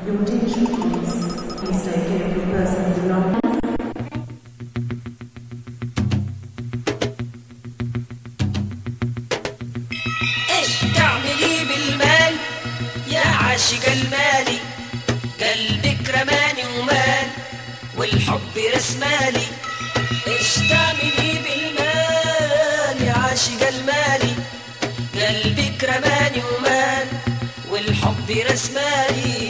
Your attention please. Please take care of your personal belongings. ايش تعملي بالمال يا عاشق المالي؟ قلبك رماني ومال والحب رسمالي. ايش تعملي بالمال يا عاشق المالي؟ قلبك رماني ومال والحب رسمالي.